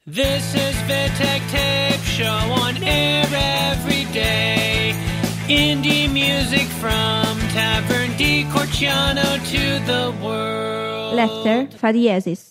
This is Vitek Tape Show on air every day. Indie music from Tavern di Corciano to the world. Letter fa diesis.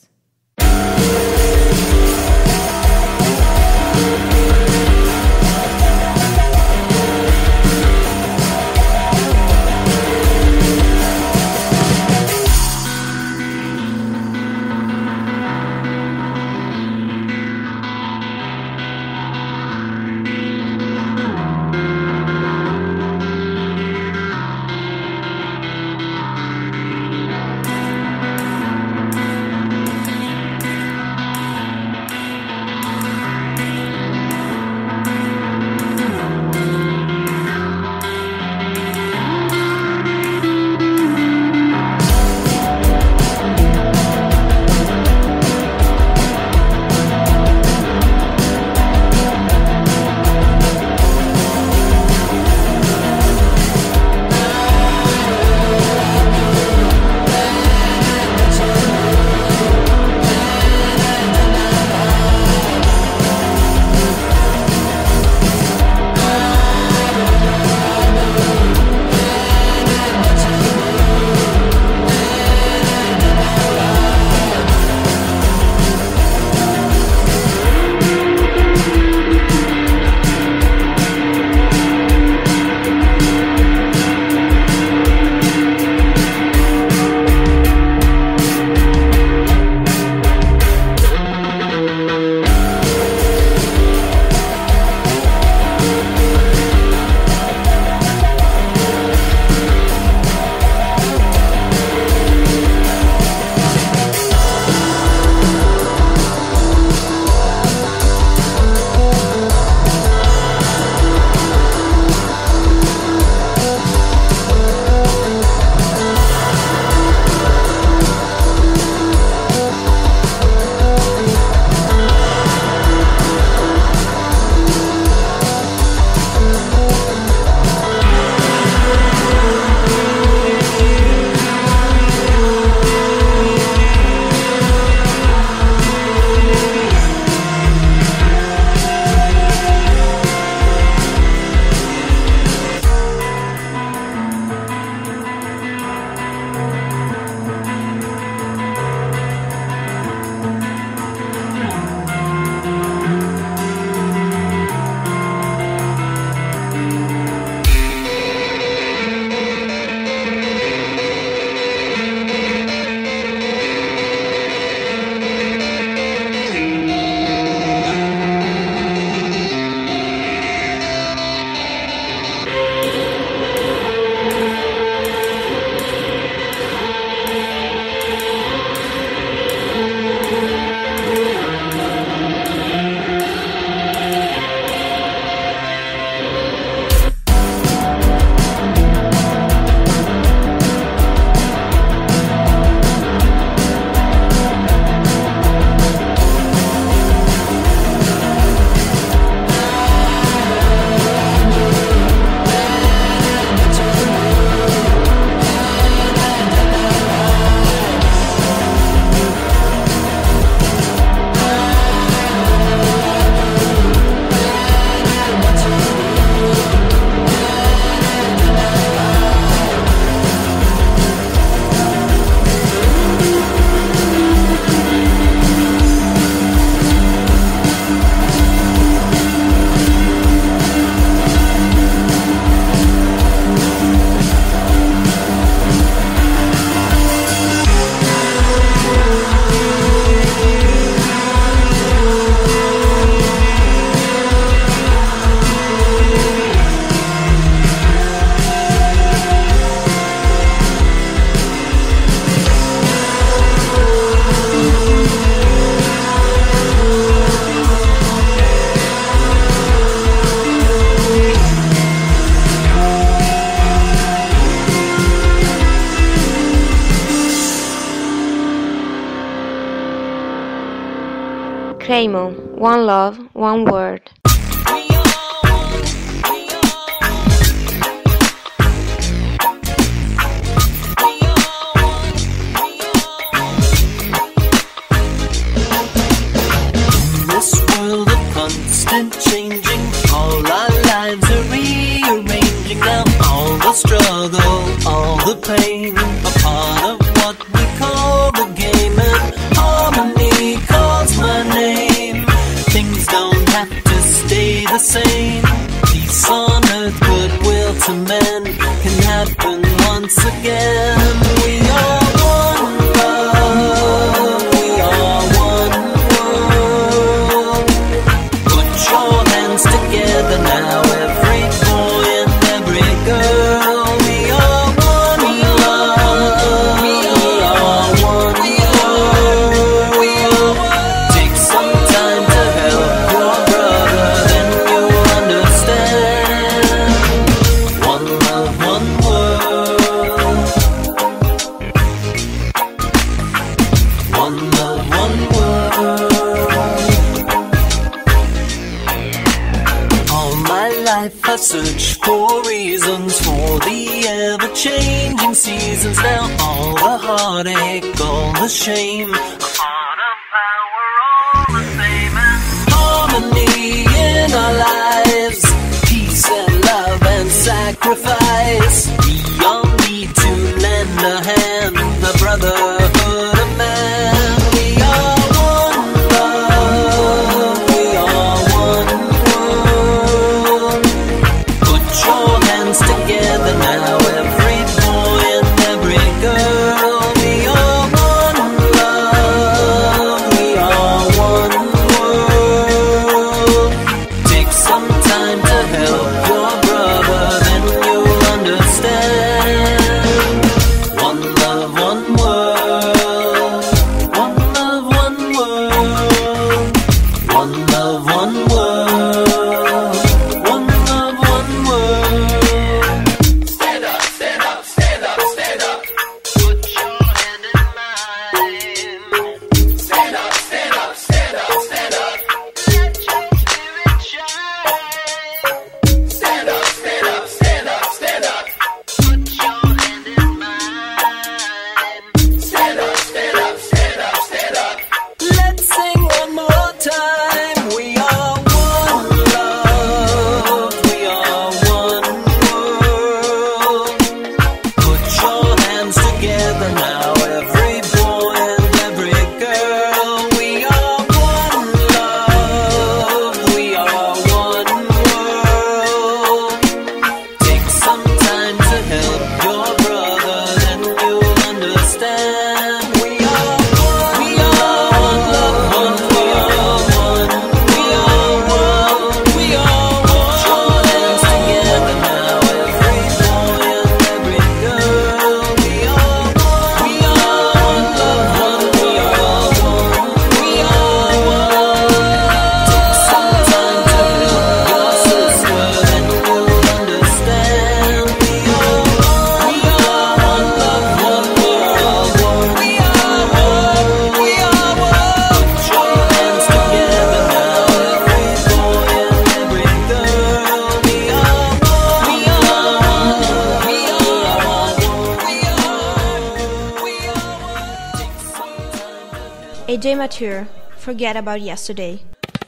Cremo, one love, one word. Miss the same. Peace on earth, goodwill to men can happen once again. We are one love, we are one world. Put your hands together now, every boy and every girl. We are one love, we are one world. Take some time to help your brother, then you'll understand. One love, one world. One love, one world. All my life I searched for reasons for the ever-changing seasons. Now all the heartache, all the shame, a part of power, all the same. And harmony in our lives, peace and love and sacrifice. We all need to lend a hand, the brotherhood of man. We are one love, we are one world. Put your hands together now, every boy and every girl. We are one love, we are one world. Take some time to help your brother, then you'll understand. One love, one world. One love, one world. One love, one world. One love, one world. Stand up, stand up, stand up, stand up. Put your hand in mine. Stand up, stand up, stand up, stand up. Let your spirit shine. Stand up, stand up, stand up, stand up. Put your hand in mine. Stand up, stand up, stand up, stand up. Let's sing one more time. We are one love, we are one world. Put your hands together now, every boy and every girl. We are one love, we are one world. Take some time to help your brother, then you'll understand. We are one, we are one love, one, we are one, we are one, we are one. Put your hands together now, every boy and every girl. We are one, we are one love, one, we are one, we are one. Take some time to help your sister, then you'll understand. We are one, we are one love, one, we are one, we are one, we are one. Put your hands together now, every boy and every girl. We are one, we are one, we are one, we are one. Take some time to help. AJ Mature, Forget About Yesterday.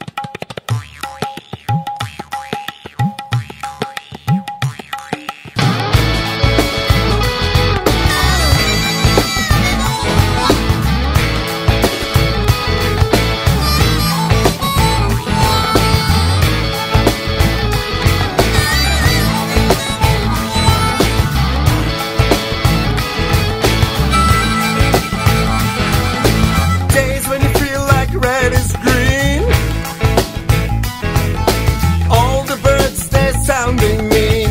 Days when you feel like red is green. All the birds, they're sounding mean.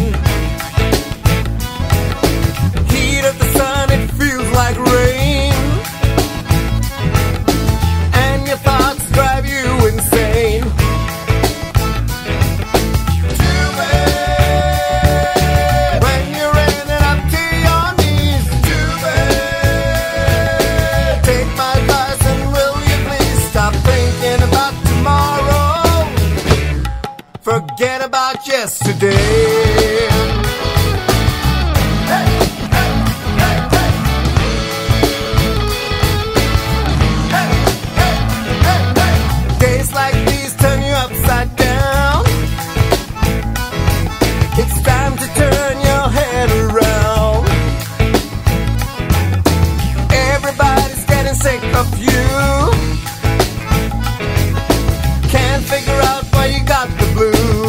Heat of the sun, it feels like rain. And your thoughts drive you insane. Too bad when you're ending up to your knees. Too bad. Take my advice and will you please stop thinking about tomorrow? Forget about yesterday. Hey, hey, hey, hey. Hey, hey, hey, hey. Days like these turn you upside down. It's time to turn your head around. Everybody's getting sick of you. Can't figure out why you got the blues.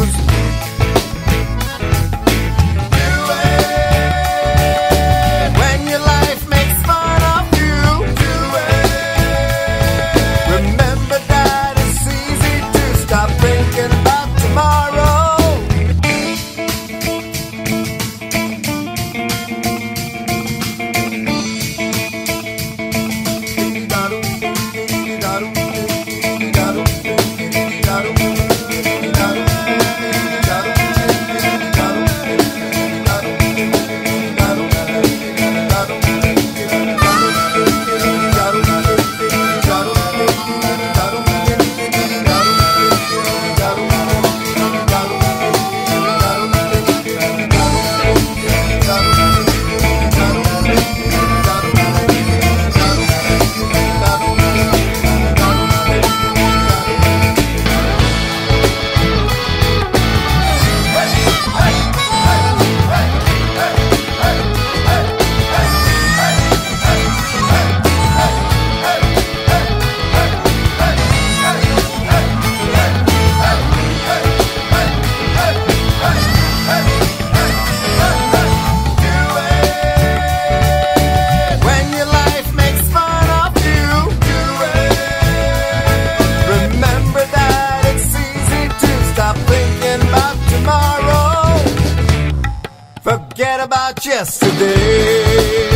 Forget about yesterday.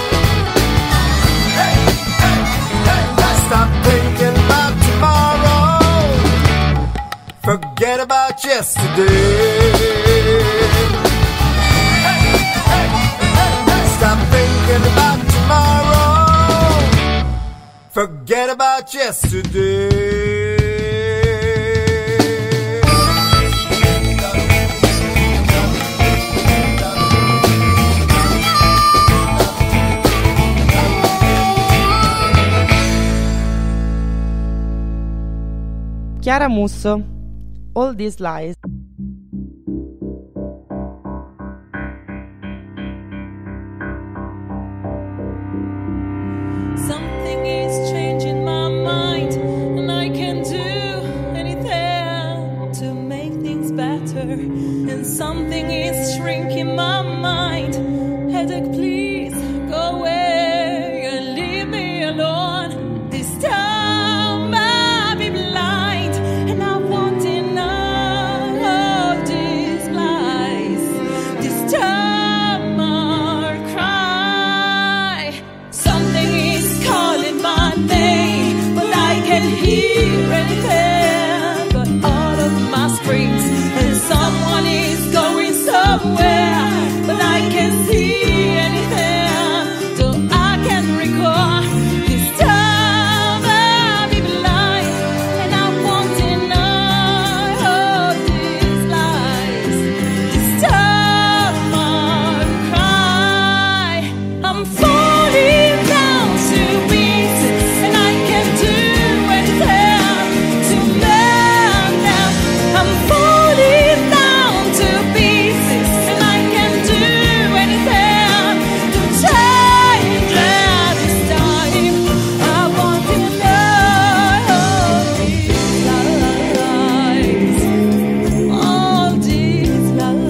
Stop thinking about tomorrow. Forget about yesterday. Stop thinking about tomorrow. Forget about yesterday. Chiara Musso, All These Lies. Something is changing my mind, and I can do anything to make things better. And something is shrinking my mind. Headache, please go away and leave me alone. This time I'll be blind, and I won't deny all these lies. This time I'll cry. Something is calling my name, but I can't hear anything but all of my screams. And someone is going somewhere, but I can't see anything, so I can recall. This time I'll be blind, and I won't deny all these lies. This time I'll cry. I'm falling down to pieces, and I can't do anything to mend them. I'm falling down to pieces, and I can't do anything to change it. This time I want to know all these lies, all these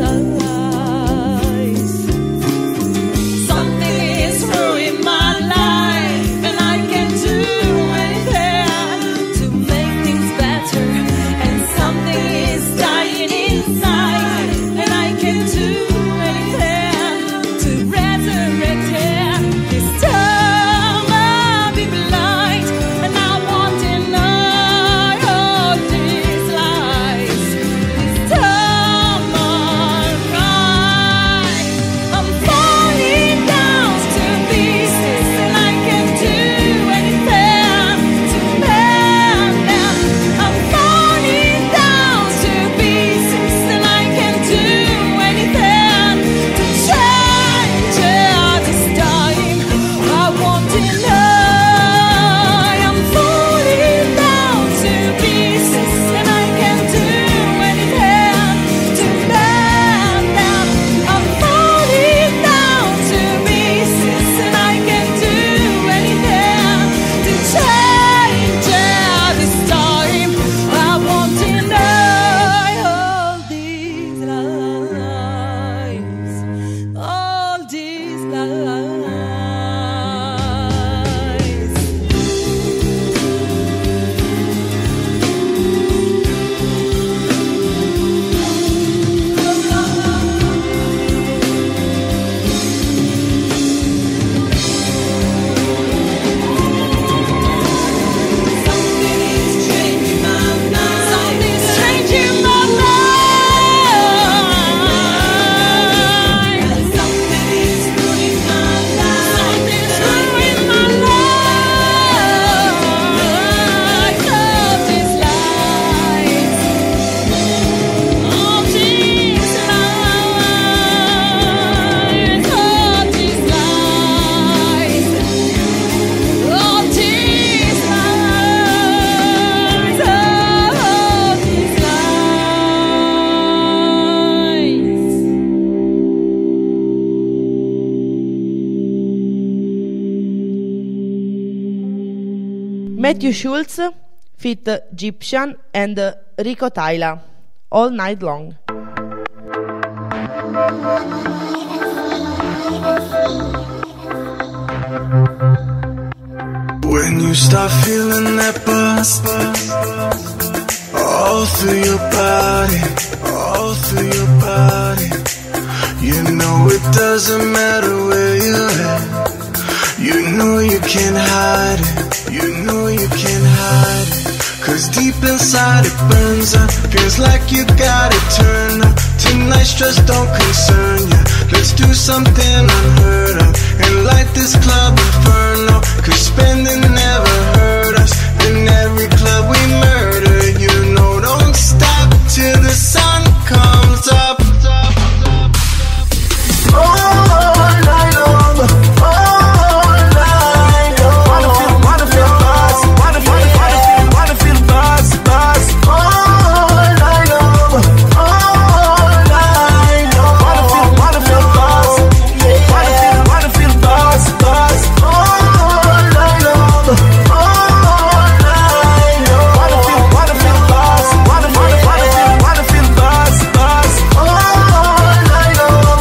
lies. Something is ruining my life, and I can't do anything to make things better. And something is dying inside, and I can't do anything to resurrect it. This time I'll be blind, and I won't deny all these lies. This time I'll cry. I'm falling down to pieces, and I can't do anything to mend them. I'm falling down to pieces, and I can't do anything to change it. This time I won't deny. I'm falling down to pieces, and I can't do anything to mend them. I'm falling down to pieces, and I can't do anything to change it. This time I won't deny all these lies, all these lies. Something is changing my mind. Something's changing my mind. Something is ruining my life. Something's ruining my life. All these lies, all these lies, all these lies, all these lies, all these lies. Matthew Schultz, feat. Gyptian and Rico Tyla, All Night Long. When you start feeling that buzz all through your body, all through your body, You know it doesn't matter where you're at. You know you can't hide it. You know you can't hide it. 'Cause deep inside it burns up. Feels like you gotta turn up. Tonight stress don't concern you. Let's do something unheard of and light this club inferno. 'Cause spending never hurt us. In every club we murder. You know don't stop till the sun comes up. All night long, all night long. Wanna feel buzz, wanna feel buzz, buzz. All night long, all night long. Wanna feel buzz, wanna feel buzz, buzz. All night long, all night long. Wanna feel buzz, wanna feel buzz, buzz. All night long.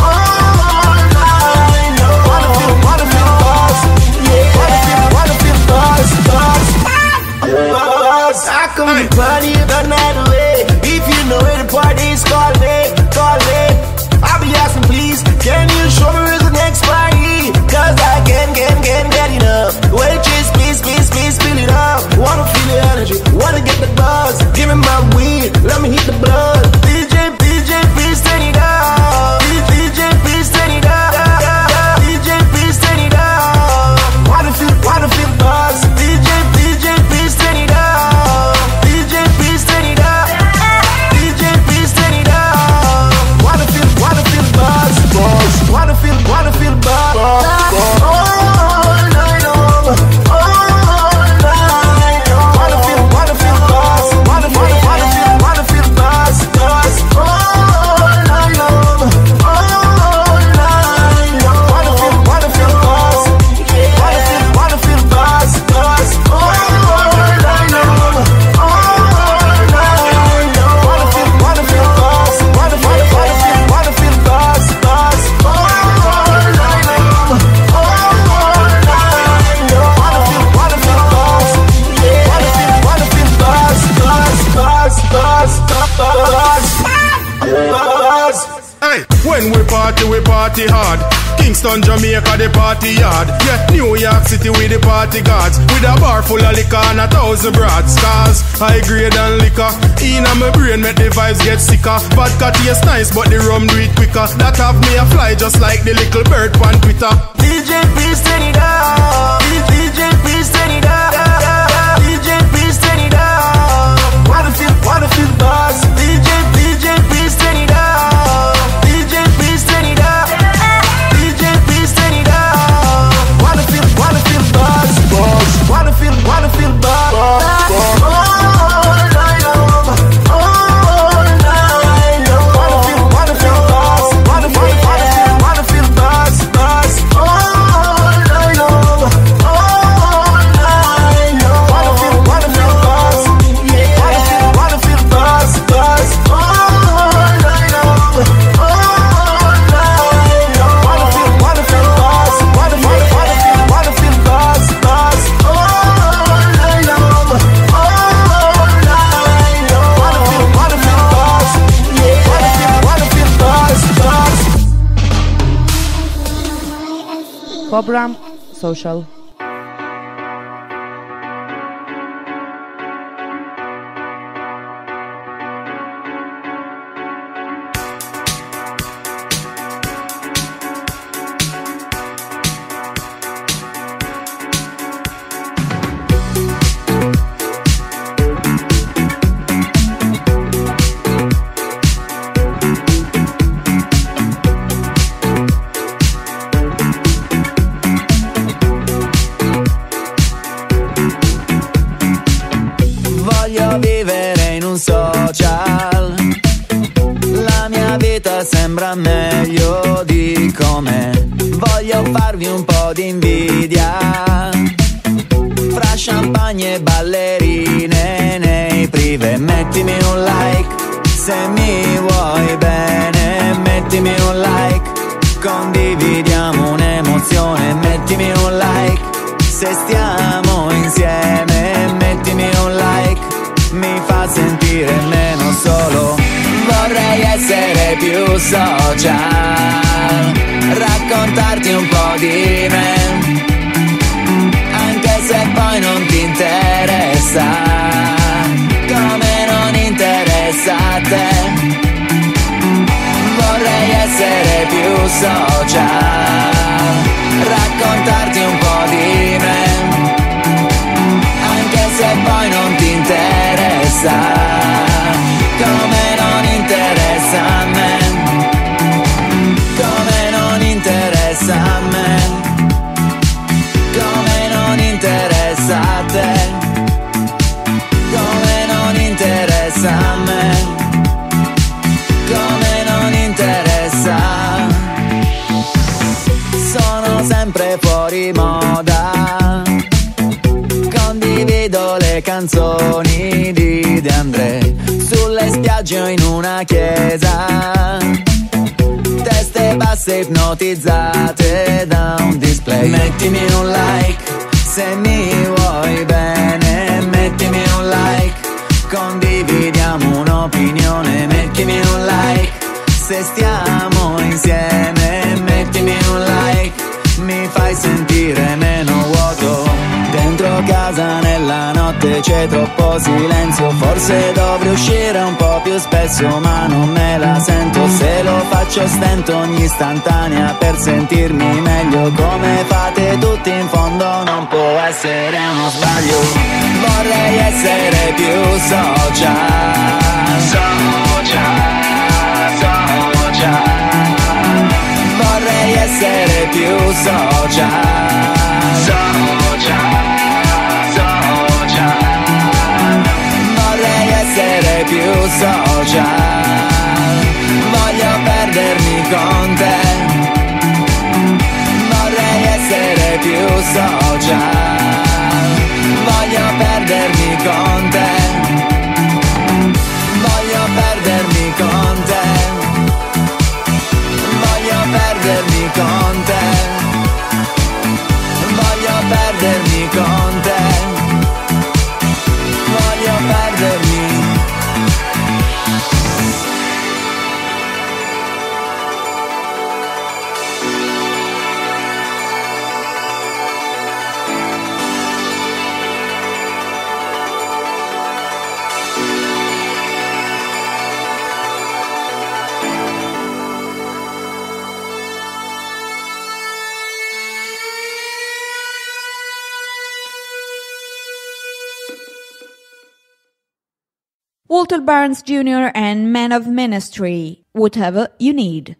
I come to party the night away. If you know where the party is, call me, call me. I'll be asking please, can you show me where's the next party? 'Cause I can't get enough. Waitress, please, fill it up. Wanna feel the energy, wanna get the buzz. Give me my weed, let me hit the blood. DJ, please turn it up. DJ, please turn it up. DJ, please turn it up. Wanna feel buzz. DJ, please turn it up. DJ, please turn it up. DJ, please turn it up. Wanna feel buzz, buzz. Wanna feel buzz. All night long, all night long. Wanna feel buzz, wanna feel buzz, buzz. All night long, all night long. Wanna feel buzz, wanna feel buzz, buzz. All night long, all night long. Wanna feel buzz, wanna feel buzz, buzz. All night long, all night long. Wanna feel buzz, wanna feel buzz, buzz, buzz, buzz, buzz. Hey, when we party hard. Kingston, Jamaica, the party yard. Yeah, New York City with the party gods. With a bar full of liquor and 1,000 broads. Cars, high grade and liquor. In my brain make the vibes get sicker. Vodka taste nice but the rum do it quicker. That have me a fly just like the little bird on Twitter. DJ, please turn it up. DJ, please turn it up. DJ, please turn it up. Wanna feel buzz. DJ, please turn it up. DJ, please turn it up. DJ, please turn it up. Wanna feel buzz, buzz. Wanna feel buzz, buzz. All night long, all night long. Wanna feel buzz, wanna feel buzz, buzz. All night long, all night long. Wanna feel buzz, wanna feel buzz, buzz. All night long, all night long. Wanna feel buzz, wanna feel buzz, buzz. All night long, all night long. Wanna feel buzz, wanna feel buzz, buzz. Program Social. Voglio vivere in un social. La mia vita sembra meglio di com'è. Voglio farvi un po' di invidia. Fra champagne e ballerine nei prive. Mettimi un like se mi vuoi bene. Mettimi un like, condividiamo un'emozione. Mettimi un like se stiamo insieme. Mettimi un like, mi fa sentire meno solo. Vorrei essere più social, raccontarti un po' di me, anche se poi non ti interessa, come non interessa a te. Vorrei essere più social, raccontarti un po' di me, anche se poi non ti interessa, come non interessa a me, come non interessa a me, come non interessa a te, come non interessa a me, come non interessa. Sono sempre fuori moda, condivido le canzoni di De André sulle spiagge o in una chiesa, teste basse ipnotizzate da un display. Mettimi un like se mi vuoi bene, mettimi un like, condividiamo un'opinione. Mettimi un like se stiamo insieme, mettimi un like, mi fai sentire meno vuoto. Dentro casa nella notte c'è troppo silenzio, forse dovrei uscire un po' più spesso ma non me la sento. Se lo faccio stento ogni istantanea per sentirmi meglio, come fate tutti in fondo non può essere uno sbaglio. Vorrei essere più social, vorrei essere più social, vorrei essere più social, voglio perdermi con te, vorrei essere più social, voglio perdermi con te, voglio perdermi con te, voglio perdermi con te, voglio perdermi con te, voglio perdermi. Walter Barnes Jr. and Men of Ministry, Whatever You Need.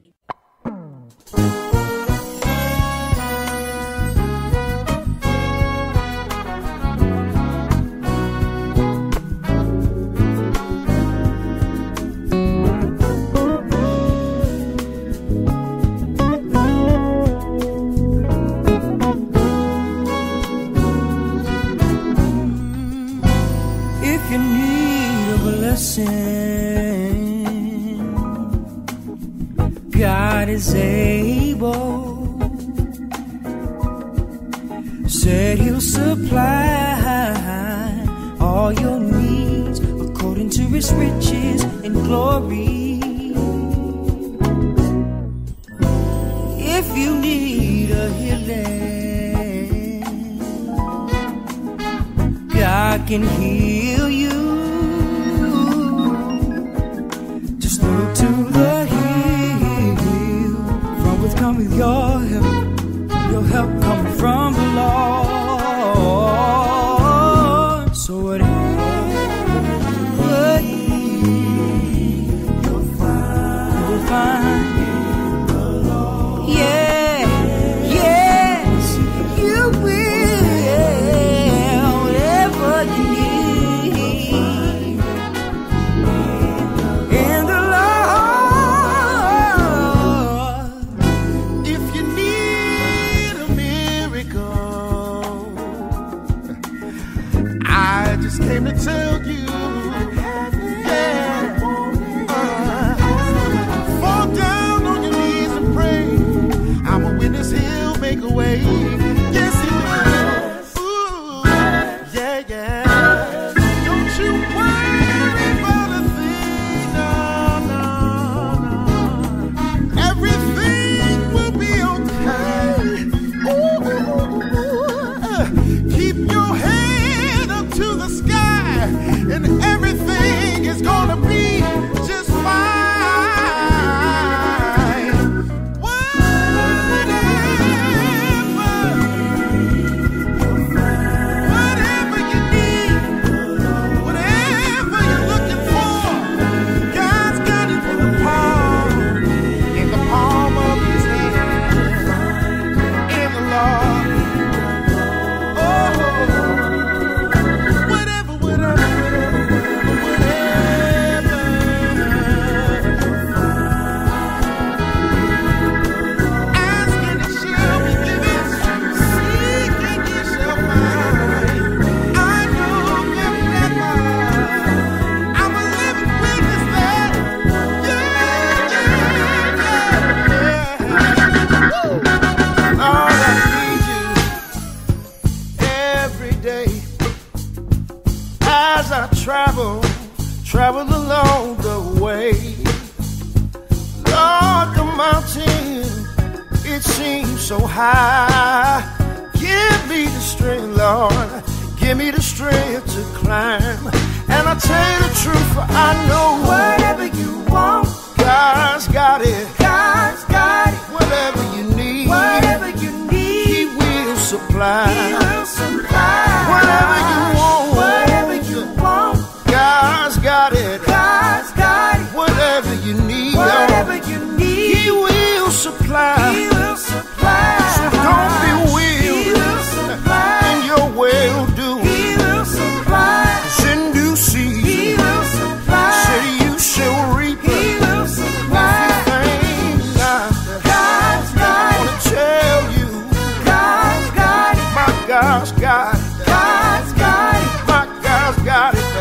God is able, said He'll supply all your needs according to His riches and glory. If you need a healing, God can heal you. Just look to the hill from which cometh your help coming from the Lord. So whatever you'll find in the Lord. Yeah, yes, you will. Whatever you need. along the way. Lord, the mountain, it seems so high. Give me the strength, Lord, give me the strength to climb. And I tell you the truth, for I know whatever you want, God's got it. God's got it. Whatever you need, He will supply. He will supply. Whatever you want, God's got it. God's got it. Whatever you need, He will supply. He will supply. So don't be weary in your well-doing. He will supply. 'Cause in due season, He will supply. Say you shall reap. He will supply. God's got it. I wanna tell you, God's got it. My God's got it. God's got it. My God's got it.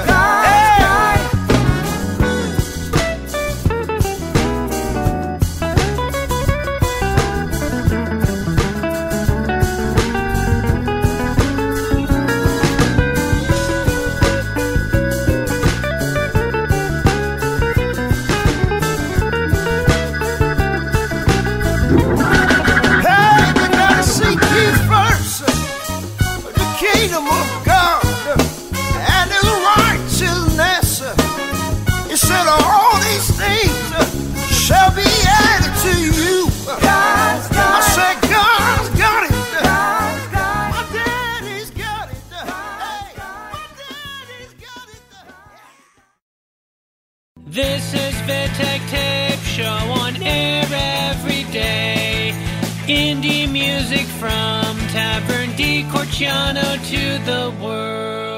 This is Vittek Tape Show on air every day. Indie music from Tavern di Corciano to the world.